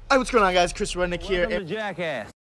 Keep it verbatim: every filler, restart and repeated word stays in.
Hey, what's going on, guys? Chris Rudnick here. Welcome to Jackass.